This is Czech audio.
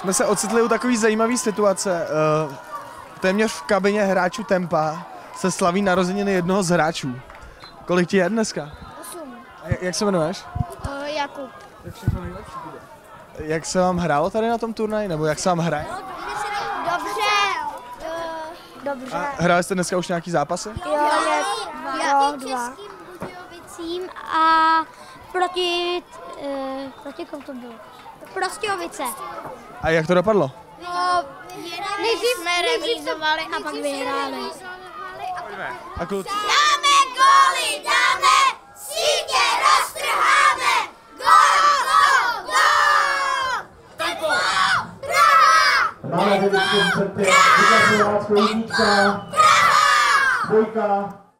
jsme se ocitli u takové zajímavé situace. Téměř v kabině hráčů Tempa se slaví narozeniny jednoho z hráčů. Kolik ti je dneska? 8. Jak se jmenuješ? Jakub. Jak všechno nejlepší bude. Jak se vám hrálo tady na tom turnaji, nebo jak se vám hraje? Dobře. A hráli jste dneska už nějaký zápasy? Jo, 2. Budějovicím a proti komu to bylo? Prostějovice. A jak to dopadlo? No, nejdřív jsme remízovali a pak vyhráli. A kluci? Dáme góly, dáme, sítě roztrháme, gól, gól, gól! Tempo! Praha! Máme ve výsledku Praha! Praha! Praha! Praha!